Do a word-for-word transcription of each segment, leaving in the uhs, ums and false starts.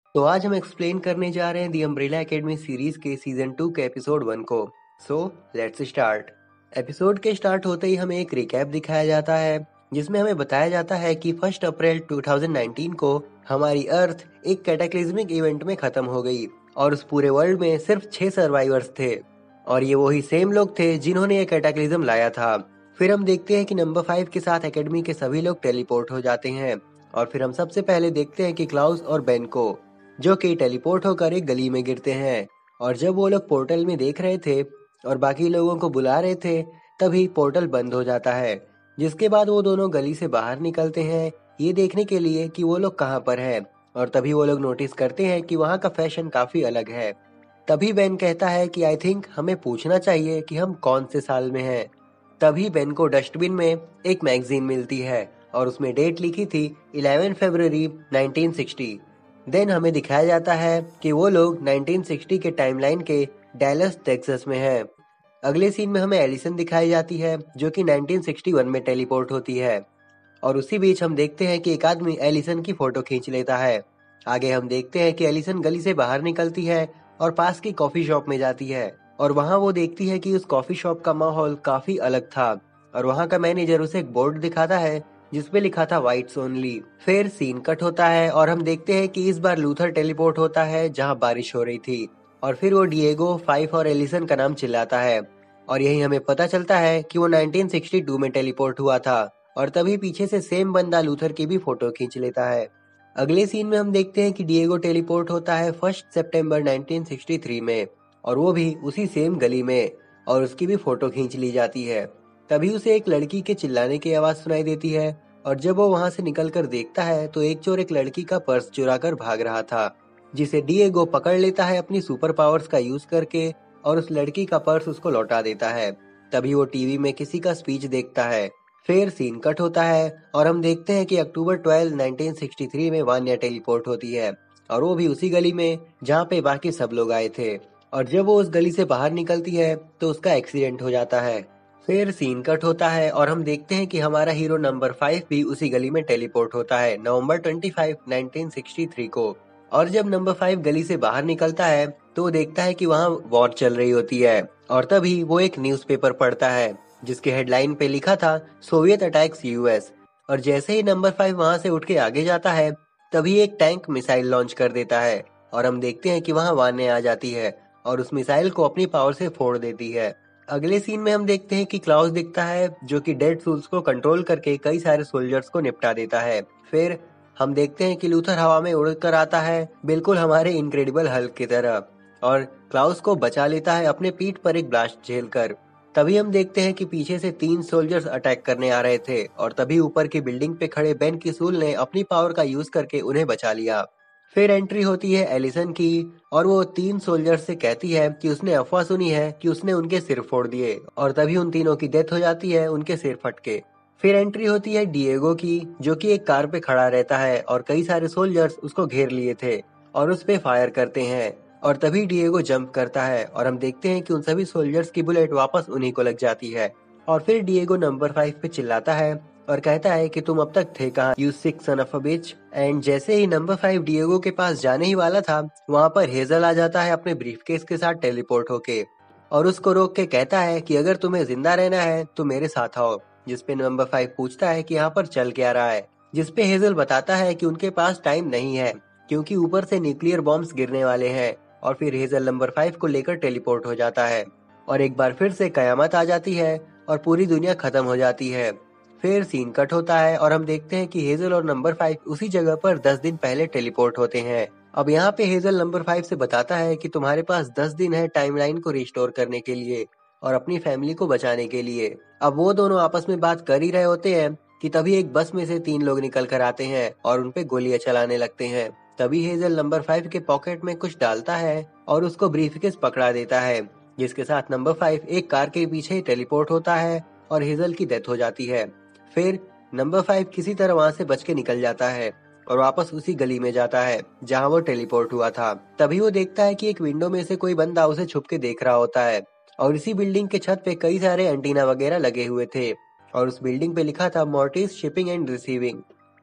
तो आज हम एक्सप्लेन करने जा रहे हैं दी अम्ब्रेला एकेडमी सीरीज के सीजन टू के एपिसोड वन को। So let's start. एपिसोड के स्टार्ट होते ही हमें एक रिकैप दिखाया जाता है जिसमें हमें बताया जाता है कि first April two thousand nineteen को हमारी अर्थ एक कैटाक्लिज्मिक इवेंट में खत्म हो गई और उस पूरे वर्ल्ड में सिर्फ छह सर्वाइवर्स थे और ये वही सेम लोग थे जिन्होंने ये कैटाक्लिज्म लाया था। फिर हम देखते हैं कि नंबर फाइव के साथ एकेडमी के सभी लोग टेलीपोर्ट हो जाते हैं और फिर हम सबसे पहले देखते हैं कि क्लाउस और बेन को, जो कि टेलीपोर्ट होकर एक गली में गिरते हैं। और जब वो लोग पोर्टल में देख रहे थे और बाकी लोगों को बुला रहे थे तभी पोर्टल बंद हो जाता है, जिसके बाद वो दोनों गली से बाहर निकलते हैं ये देखने के लिए कि वो लोग कहाँ पर हैं। और तभी वो लोग नोटिस करते हैं कि वहाँ का फैशन काफी अलग है। तभी बेन कहता है कि आई थिंक हमें पूछना चाहिए कि हम कौन से साल में हैं। तभी बेन को डस्टबिन में एक मैगजीन मिलती है और उसमें डेट लिखी थी eleven February nineteen sixty. Then हमें दिखाया जाता है कि वो लोग नाइनटीन सिक्सटी के टाइमलाइन के डैलस टेक्सास में हैं। अगले सीन में हमें एलिसन दिखाई जाती है जो कि नाइनटीन सिक्सटी वन में टेलीपोर्ट होती है और उसी बीच हम देखते हैं कि एक आदमी एलिसन की फोटो खींच लेता है। आगे हम देखते हैं कि एलिसन गली से बाहर निकलती है और पास की कॉफी शॉप में जाती है और वहाँ वो देखती है कि उस कॉफी शॉप का माहौल काफी अलग था और वहाँ का मैनेजर उसे एक बोर्ड दिखाता है जिसपे लिखा था वाइट्स ओनली। फिर सीन कट होता है और हम देखते हैं कि इस बार लूथर टेलीपोर्ट होता है जहाँ बारिश हो रही थी और फिर वो डिएगो, फाइफ और एलिसन का नाम चिल्लाता है और यही हमें पता चलता है कि वो नाइनटीन सिक्सटी टू में टेलीपोर्ट हुआ था। और तभी पीछे से सेम बंदा लूथर की भी फोटो खींच लेता है। अगले सीन में हम देखते हैं कि डिएगो टेलीपोर्ट होता है first September nineteen sixty three में और वो भी उसी सेम गली में और उसकी भी फोटो खींच ली जाती है। तभी उसे एक लड़की के चिल्लाने की आवाज सुनाई देती है और जब वो वहां से निकलकर देखता है तो एक चोर एक लड़की का पर्स चुरा कर भाग रहा था, जिसे डिएगो पकड़ लेता है अपनी सुपर पावर्स का यूज करके और उस लड़की का पर्स उसको लौटा देता है। तभी वो टीवी में किसी का स्पीच देखता है। फिर सीन कट होता है और हम देखते हैं कि October twelve nineteen sixty three में वान्या टेलीपोर्ट होती है और वो भी उसी गली में जहाँ पे बाकी सब लोग आए थे। और जब वो उस गली से बाहर निकलती है तो उसका एक्सीडेंट हो जाता है। फिर सीन कट होता है और हम देखते हैं कि हमारा हीरो नंबर फाइव भी उसी गली में टेलीपोर्ट होता है November twenty five nineteen sixty three को। और जब नंबर फाइव गली से बाहर निकलता है तो वो देखता है कि वहाँ वॉर चल रही होती है और तभी वो एक न्यूज़पेपर पढ़ता है जिसके हेडलाइन पे लिखा था सोवियत अटैक्स यूएस। और जैसे ही नंबर फाइव वहां से उठ के आगे जाता है तभी एक टैंक मिसाइल लॉन्च कर देता है और हम देखते हैं कि वहां वान्य आ जाती है और उस मिसाइल को अपनी पावर से फोड़ देती है। अगले सीन में हम देखते हैं कि क्लाउस दिखता है जो कि डेड सूल्स को कंट्रोल करके कई सारे सोल्जर्स को निपटा देता है। फिर हम देखते हैं कि लूथर हवा में उड़कर आता है बिल्कुल हमारे इनक्रेडिबल हल्क की तरह और क्लाउस को बचा लेता है अपने पीठ पर एक ब्लास्ट झेलकर। तभी हम देखते हैं कि पीछे से तीन सोल्जर्स अटैक करने आ रहे थे और तभी ऊपर की बिल्डिंग पे खड़े बेन किसूल ने अपनी पावर का यूज करके उन्हें बचा लिया। फिर एंट्री होती है एलिसन की और वो तीन सोल्जर्स से कहती है कि उसने अफवाह सुनी है कि उसने उनके सिर फोड़ दिए और तभी उन तीनों की डेथ हो जाती है उनके सिर फट के। फिर एंट्री होती है डिएगो की जो कि एक कार पे खड़ा रहता है और कई सारे सोल्जर्स उसको घेर लिए थे और उस पे फायर करते हैं और तभी डिएगो जंप करता है और हम देखते हैं कि उन सभी सोल्जर्स की बुलेट वापस उन्हीं को लग जाती है। और फिर डिएगो नंबर फाइव पे चिल्लाता है और कहता है कि तुम अब तक थे कहाँ you sick son of a bitch. And जैसे ही नंबर फाइव डिएगो के पास जाने ही वाला था वहाँ पर हेजल आ जाता है अपने ब्रीफकेस के साथ टेलीपोर्ट होके और उसको रोक के कहता है कि अगर तुम्हें जिंदा रहना है तो मेरे साथ आओ। जिसपे नंबर फाइव पूछता है कि यहाँ पर चल क्या रहा है, जिसपे हेजल बताता है कि उनके पास टाइम नहीं है क्योंकि ऊपर से न्यूक्लियर बॉम्ब्स गिरने वाले हैं। और फिर हेजल नंबर फाइव को लेकर टेलीपोर्ट हो जाता है और एक बार फिर से कयामत आ जाती है और पूरी दुनिया खत्म हो जाती है। फिर सीन कट होता है और हम देखते हैं कि हेजल और नंबर फाइव उसी जगह पर दस दिन पहले टेलीपोर्ट होते हैं। अब यहाँ पे हेजल नंबर फाइव से बताता है कि तुम्हारे पास दस दिन है टाइमलाइन को रिस्टोर करने के लिए और अपनी फैमिली को बचाने के लिए। अब वो दोनों आपस में बात कर ही रहे होते हैं कि तभी एक बस में से तीन लोग निकल कर आते हैं और उनपे गोलियां चलाने लगते हैं। तभी हेजल नंबर फाइव के पॉकेट में कुछ डालता है और उसको ब्रीफकेस पकड़ा देता है, जिसके साथ नंबर फाइव एक कार के पीछे टेलीपोर्ट होता है और हेजल की डेथ हो जाती है। फिर नंबर फाइव किसी तरह वहां से बच के निकल जाता है और वापस उसी गली में जाता है जहां वो टेलीपोर्ट हुआ था। तभी वो देखता है कि एक विंडो में से कोई बंदा उसे छुप के देख रहा होता है और इसी बिल्डिंग के छत पे कई सारे एंटीना वगैरह लगे हुए थे और उस बिल्डिंग पे लिखा था मोर्टिस शिपिंग एंड रिसीविंग।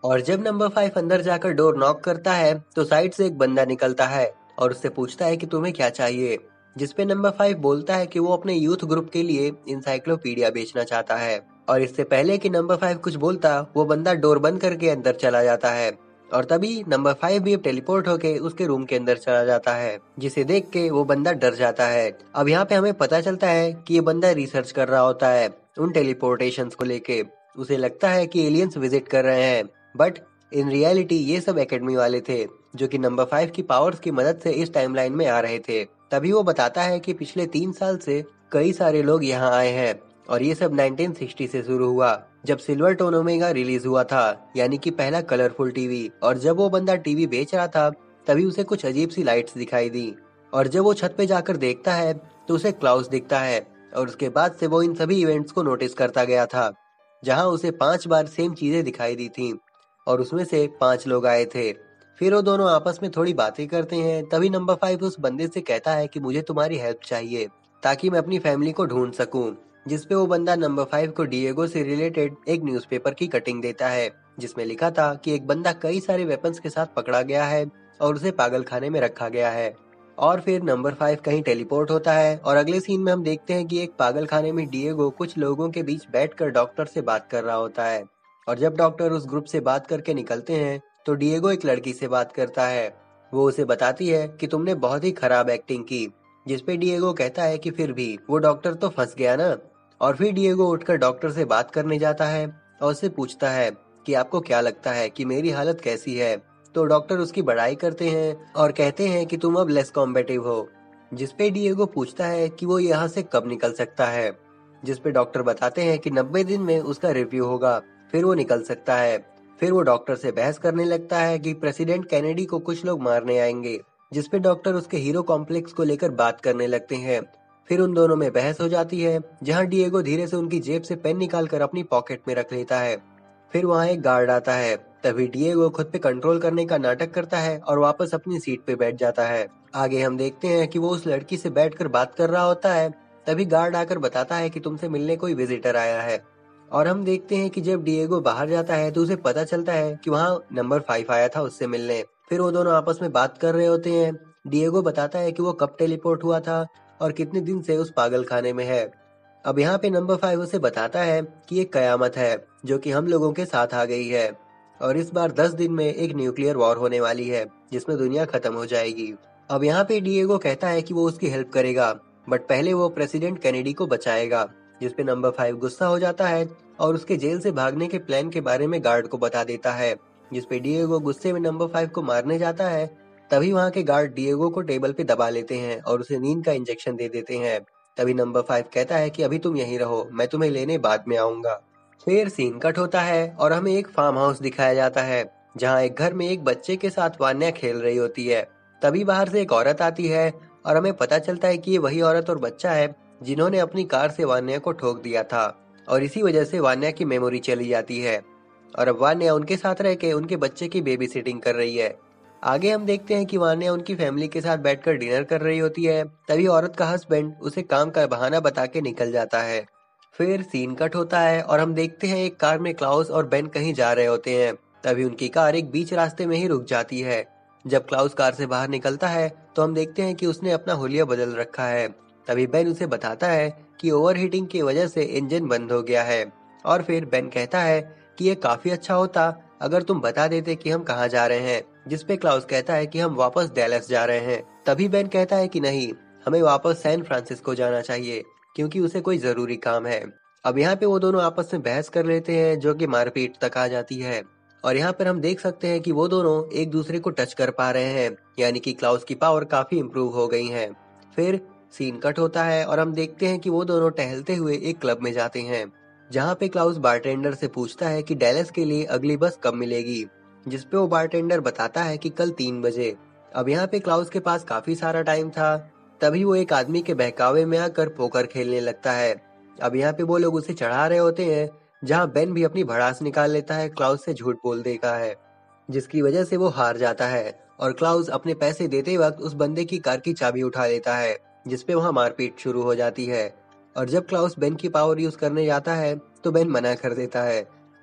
और जब नंबर फाइव अंदर जाकर डोर नॉक करता है तो साइड से एक बंदा निकलता है और उससे पूछता है कि तुम्हें क्या चाहिए, जिसपे नंबर फाइव बोलता है कि वो अपने यूथ ग्रुप के लिए इंसाइक्लोपीडिया बेचना चाहता है। और इससे पहले कि नंबर फाइव कुछ बोलता, वो बंदा डोर बंद करके अंदर चला जाता है और तभी नंबर फाइव भी टेलीपोर्ट होके उसके रूम के अंदर चला जाता है, जिसे देख के वो बंदा डर जाता है। अब यहाँ पे हमें पता चलता है कि ये बंदा रिसर्च कर रहा होता है उन टेलीपोर्टेशन को लेके। उसे लगता है कि एलियंस विजिट कर रहे हैं, बट इन रियलिटी ये सब एकेडमी वाले थे जो कि नंबर फाइव की पावर्स की मदद से इस टाइमलाइन में आ रहे थे। तभी वो बताता है कि पिछले तीन साल से कई सारे लोग यहाँ आए हैं और ये सब नाइनटीन सिक्सटी से शुरू हुआ जब सिल्वर टोन ओमेगा रिलीज हुआ था, यानी कि पहला कलरफुल टीवी। और जब वो बंदा टीवी बेच रहा था तभी उसे कुछ अजीब सी लाइट्स दिखाई दी और जब वो छत पे जाकर देखता है तो उसे क्लाउस दिखता है और उसके बाद से वो इन सभी इवेंट्स को नोटिस करता गया था, जहाँ उसे पांच बार सेम चीजें दिखाई दी थी और उसमें से पांच लोग आए थे। फिर वो दोनों आपस में थोड़ी बातें करते हैं। तभी नंबर फाइव उस बंदे से कहता है कि मुझे तुम्हारी हेल्प चाहिए ताकि मैं अपनी फैमिली को ढूंढ सकूं, जिसपे वो बंदा नंबर फाइव को डिएगो से रिलेटेड एक न्यूज़पेपर की कटिंग देता है जिसमें लिखा था कि एक बंदा कई सारे वेपन्स के साथ पकड़ा गया है और उसे पागल खाने में रखा गया है। और फिर नंबर फाइव कहीं टेलीपोर्ट होता है और अगले सीन में हम देखते हैं कि एक पागल खाने में डिएगो कुछ लोगों के बीच बैठकर डॉक्टर से बात कर रहा होता है। और जब डॉक्टर उस ग्रुप से बात करके निकलते हैं तो डिएगो एक लड़की से बात करता है। वो उसे बताती है कि तुमने बहुत ही खराब एक्टिंग की, जिसपे डिएगो कहता है कि फिर भी वो डॉक्टर तो फंस गया ना। और फिर डिएगो उठकर डॉक्टर से बात करने जाता है और उससे पूछता है कि आपको क्या लगता है कि मेरी हालत कैसी है। तो डॉक्टर उसकी बड़ाई करते हैं और कहते हैं कि तुम अब लेस कॉम्बेटिव हो, जिसपे डिएगो पूछता है कि वो यहाँ से कब निकल सकता है, जिसपे डॉक्टर बताते हैं कि नब्बे दिन में उसका रिव्यू होगा, फिर वो निकल सकता है। फिर वो डॉक्टर से बहस करने लगता है कि प्रेसिडेंट कैनेडी को कुछ लोग मारने आएंगे, जिसपे डॉक्टर उसके हीरो कॉम्प्लेक्स को लेकर बात करने लगते हैं। फिर उन दोनों में बहस हो जाती है, जहां डिएगो धीरे से उनकी जेब से पेन निकालकर अपनी पॉकेट में रख लेता है। फिर वहां एक गार्ड आता है, तभी डिएगो खुद पे कंट्रोल करने का नाटक करता है और वापस अपनी सीट पे बैठ जाता है। आगे हम देखते हैं कि वो उस लड़की से बैठकर बात कर रहा होता है, तभी गार्ड आकर बताता है कि तुमसे मिलने कोई विजिटर आया है। और हम देखते हैं कि जब डिएगो बाहर जाता है तो उसे पता चलता है कि वहाँ नंबर फाइव आया था उससे मिलने। फिर वो दोनों आपस में बात कर रहे होते हैं। डिएगो बताता है कि वो कब टेलीपोर्ट हुआ था और कितने दिन से उस पागल खाने में है। अब यहाँ पे नंबर फाइव उसे बताता है कि एक कयामत है जो कि हम लोगों के साथ आ गई है और इस बार दस दिन में एक न्यूक्लियर वॉर होने वाली है जिसमें दुनिया खत्म हो जाएगी। अब यहाँ पे डिएगो कहता है कि वो उसकी हेल्प करेगा, बट पहले वो प्रेसिडेंट कैनेडी को बचाएगा, जिसपे नंबर फाइव गुस्सा हो जाता है और उसके जेल से भागने के प्लान के बारे में गार्ड को बता देता है, जिसपे डिएगो गुस्से में नंबर फाइव को मारने जाता है। तभी वहाँ के गार्ड डिएगो को टेबल पे दबा लेते हैं और उसे नींद का इंजेक्शन दे देते हैं। तभी नंबर फाइव कहता है कि अभी तुम यहीं रहो, मैं तुम्हें लेने बाद में आऊंगा। फिर सीन कट होता है और हमें एक फार्म हाउस दिखाया जाता है, जहाँ एक घर में एक बच्चे के साथ वान्या खेल रही होती है। तभी बाहर से एक औरत आती है और हमें पता चलता है कि ये वही औरत और बच्चा है जिन्होंने अपनी कार से वान्या को ठोक दिया था और इसी वजह से वान्या की मेमोरी चली जाती है और अब वान्या उनके साथ रह के उनके बच्चे की बेबी सिटिंग कर रही है। आगे हम देखते हैं कि वान्या उनकी फैमिली के साथ बैठकर डिनर कर रही होती है। तभी औरत का हस्बैंड उसे काम का बहाना बता के निकल जाता है। फिर सीन कट होता है और हम देखते हैं एक कार में क्लाउस और बेन कहीं जा रहे होते हैं। तभी उनकी कार एक बीच रास्ते में ही रुक जाती है। जब क्लाउस कार से बाहर निकलता है तो हम देखते हैं कि उसने अपना हुलिया बदल रखा है। तभी बेन उसे बताता है कि ओवरहीटिंग की वजह से इंजन बंद हो गया है। और फिर बेन कहता है कि ये काफी अच्छा होता अगर तुम बता देते कि हम कहाँ जा रहे हैं, जिसपे क्लाउस कहता है कि हम वापस डैलस जा रहे हैं। तभी बेन कहता है कि नहीं, हमें वापस सैन फ्रांसिस्को जाना चाहिए क्योंकि उसे कोई जरूरी काम है। अब यहाँ पे वो दोनों आपस में बहस कर लेते हैं जो कि मारपीट तक आ जाती है और यहाँ पर हम देख सकते हैं कि वो दोनों एक दूसरे को टच कर पा रहे हैं, यानी कि क्लाउस की पावर काफी इम्प्रूव हो गई है। फिर सीन कट होता है और हम देखते हैं कि वो दोनों टहलते हुए एक क्लब में जाते हैं, जहाँ पे क्लाउस बारटेंडर से पूछता है कि डैलस के लिए अगली बस कब मिलेगी, जिसपे वो बारटेंडर बताता है कि कल तीन बजे। अब यहाँ पे क्लाउस के पास काफी सारा टाइम था। तभी वो एक आदमी के बहकावे में आकर पोकर खेलने लगता है। अब यहाँ पे वो लोग उसे चढ़ा रहे होते हैं, जहाँ बेन भी अपनी भड़ास निकाल लेता है क्लाउस से झूठ बोल देता है, जिसकी वजह से वो हार जाता है और क्लाउस अपने पैसे देते वक्त उस बंदे की कार की चाबी उठा लेता है, जिसपे वहाँ मारपीट शुरू हो जाती है। और जब क्लाउस बेन की पावर यूज करने जाता है तो बेन मना कर देता है।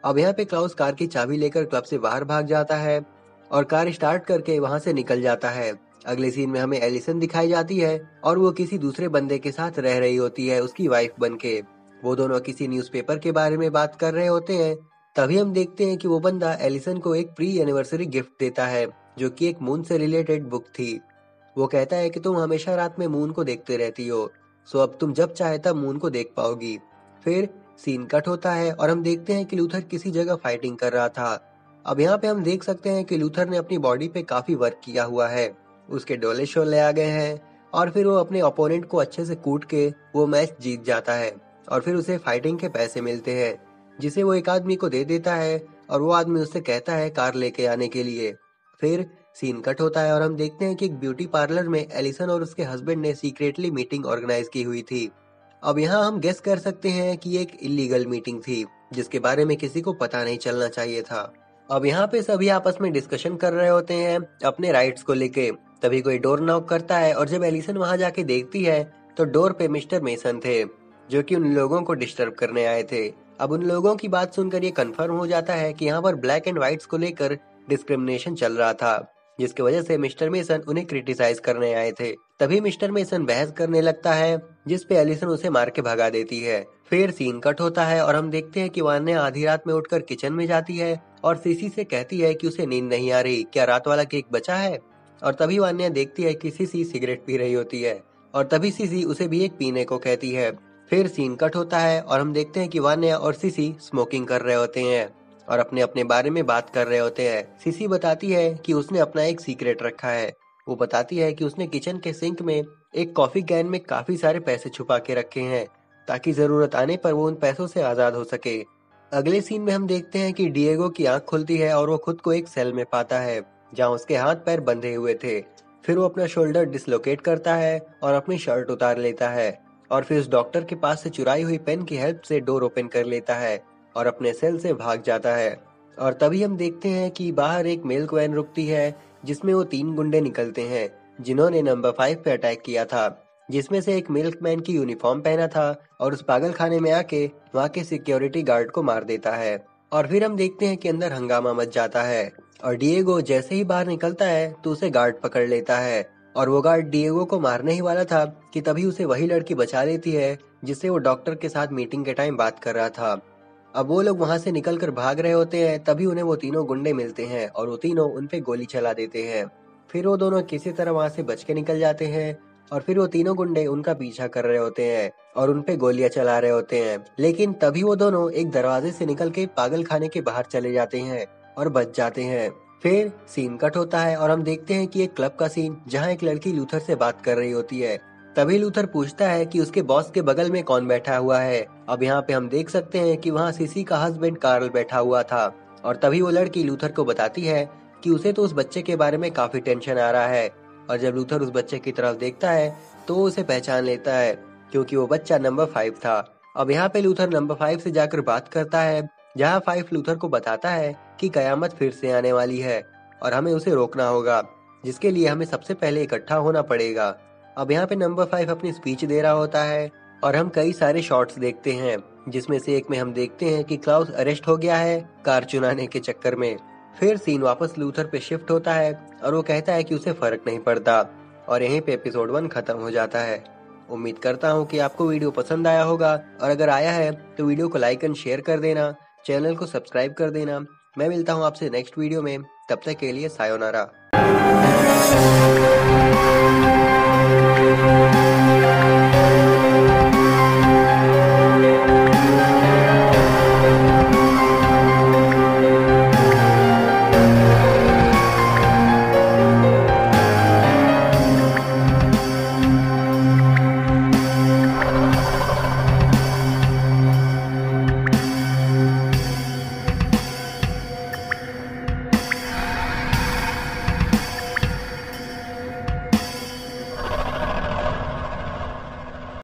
अब यहाँ पे क्लाउस कार की चाबी लेकर क्लब से बाहर भाग जाता है और कार स्टार्ट करके वहाँ से निकल जाता है। अगले सीन में हमें एलिसन दिखाई जाती है और वो किसी दूसरे बंदे के साथ रह रही होती है, उसकी वाइफ बनके। वो दोनों किसी न्यूज़पेपर के बारे में बात कर रहे होते हैं। तभी हम देखते हैं कि वो बंदा एलिसन को एक प्री एनिवर्सरी गिफ्ट देता है, जो कि एक मून से रिलेटेड बुक थी। वो कहता है कि तुम हमेशा रात में मून को देखते रहती हो, सो अब तुम जब चाहे तब मून को देख पाओगी। फिर सीन कट होता है और हम देखते हैं कि लूथर किसी जगह फाइटिंग कर रहा था। अब यहाँ पे हम देख सकते हैं कि लूथर ने अपनी बॉडी पे काफी वर्क किया हुआ है, उसके डोले शोले आ गए हैं और फिर वो अपने ओपोनेंट को अच्छे से कूट के वो मैच जीत जाता है और फिर उसे फाइटिंग के पैसे मिलते हैं, जिसे वो एक आदमी को दे देता है और वो आदमी उससे कहता है कार लेके आने के लिए। फिर सीन कट होता है और हम देखते हैं कि एक ब्यूटी पार्लर में एलिसन और उसके हस्बैंड ने सीक्रेटली मीटिंग ऑर्गेनाइज की हुई थी। अब यहाँ हम गेस कर सकते हैं कि एक इलीगल मीटिंग थी, जिसके बारे में किसी को पता नहीं चलना चाहिए था। अब यहाँ पे सभी आपस में डिस्कशन कर रहे होते हैं अपने राइट्स को लेके। तभी कोई डोर नॉक करता है और जब एलिसन वहां जाके देखती है तो डोर पे मिस्टर मेसन थे, जो कि उन लोगों को डिस्टर्ब करने आए थे। अब उन लोगों की बात सुनकर ये कंफर्म हो जाता है कि यहाँ पर ब्लैक एंड व्हाइट्स को लेकर डिस्क्रिमिनेशन चल रहा था, जिसकी वजह से मिस्टर मेसन उन्हें क्रिटिसाइज करने आए थे। तभी मिस्टर मेसन बहस करने लगता है, जिस पे एलिसन उसे मार के भगा देती है। फिर सीन कट होता है और हम देखते हैं कि वान्या आधी रात में उठकर किचन में जाती है और सीसी से कहती है कि उसे नींद नहीं आ रही, क्या रात वाला केक बचा है। और तभी वान्या देखती है कि सीसी सिगरेट पी रही होती है और तभी सीसी उसे भी एक पीने को कहती है। फिर सीन कट होता है और हम देखते हैं कि वान्या और सीसी स्मोकिंग कर रहे होते हैं और अपने अपने बारे में बात कर रहे होते हैं। सीसी बताती है कि उसने अपना एक सीक्रेट रखा है। वो बताती है कि उसने किचन के सिंक में एक कॉफी कैन में काफी सारे पैसे छुपा के रखे हैं, ताकि जरूरत आने पर वो उन पैसों से आजाद हो सके। अगले सीन में हम देखते हैं कि डिएगो की आंख खुलती है और वो खुद को एक सेल में पाता है, जहाँ उसके हाथ पैर बंधे हुए थे। फिर वो अपना शोल्डर डिसलोकेट करता है और अपनी शर्ट उतार लेता है और फिर उस डॉक्टर के पास से चुराई हुई पेन की हेल्प से डोर ओपन कर लेता है और अपने सेल से भाग जाता है। और तभी हम देखते हैं कि बाहर एक मिल्क वैन रुकती है, जिसमें वो तीन गुंडे निकलते हैं जिन्होंने नंबर फाइव पे अटैक किया था, जिसमें से एक मिल्कमैन की यूनिफॉर्म पहना था और उस पागल खाने में आके वहाँ के सिक्योरिटी गार्ड को मार देता है। और फिर हम देखते हैं कि अंदर हंगामा मच जाता है और डिएगो जैसे ही बाहर निकलता है तो उसे गार्ड पकड़ लेता है और वो गार्ड डिएगो को मारने ही वाला था कि तभी उसे वही लड़की बचा लेती है जिससे वो डॉक्टर के साथ मीटिंग के टाइम बात कर रहा था। अब वो लोग वहां से निकलकर भाग रहे होते हैं, तभी उन्हें वो तीनों गुंडे मिलते हैं और वो तीनों उन पे गोली चला देते हैं। फिर वो दोनों किसी तरह वहां से बच के निकल जाते हैं और फिर वो तीनों गुंडे उनका पीछा कर रहे होते हैं और उन पे गोलियां चला रहे होते हैं। लेकिन तभी वो दोनों एक दरवाजे से निकल के पागल खाने के बाहर चले जाते हैं और बच जाते हैं। फिर सीन कट होता है और हम देखते हैं कि एक क्लब का सीन, जहाँ एक लड़की लूथर से बात कर रही होती है। तभी लूथर पूछता है कि उसके बॉस के बगल में कौन बैठा हुआ है। अब यहाँ पे हम देख सकते हैं कि वहाँ सीसी का हस्बैंड कार्ल बैठा हुआ था और तभी वो लड़की लूथर को बताती है कि उसे तो उस बच्चे के बारे में काफी टेंशन आ रहा है। और जब लूथर उस बच्चे की तरफ देखता है तो वो उसे पहचान लेता है, क्योंकि वो बच्चा नंबर फाइव था। अब यहाँ पे लूथर नंबर फाइव से जाकर बात करता है, जहाँ फाइव लूथर को बताता है कि कयामत फिर से आने वाली है और हमें उसे रोकना होगा, जिसके लिए हमें सबसे पहले इकट्ठा होना पड़ेगा। अब यहाँ पे नंबर फाइव अपनी स्पीच दे रहा होता है और हम कई सारे शॉट्स देखते हैं, जिसमें से एक में हम देखते हैं कि क्लाउस अरेस्ट हो गया है कार चुराने के चक्कर में। फिर सीन वापस लूथर पे शिफ्ट होता है और वो कहता है कि उसे फर्क नहीं पड़ता और यहीं पे एपिसोड वन खत्म हो जाता है। उम्मीद करता हूँ कि आपको वीडियो पसंद आया होगा और अगर आया है तो वीडियो को लाइक एंड शेयर कर देना, चैनल को सब्सक्राइब कर देना। मैं मिलता हूँ आपसे नेक्स्ट वीडियो में, तब तक के लिए सायोनारा।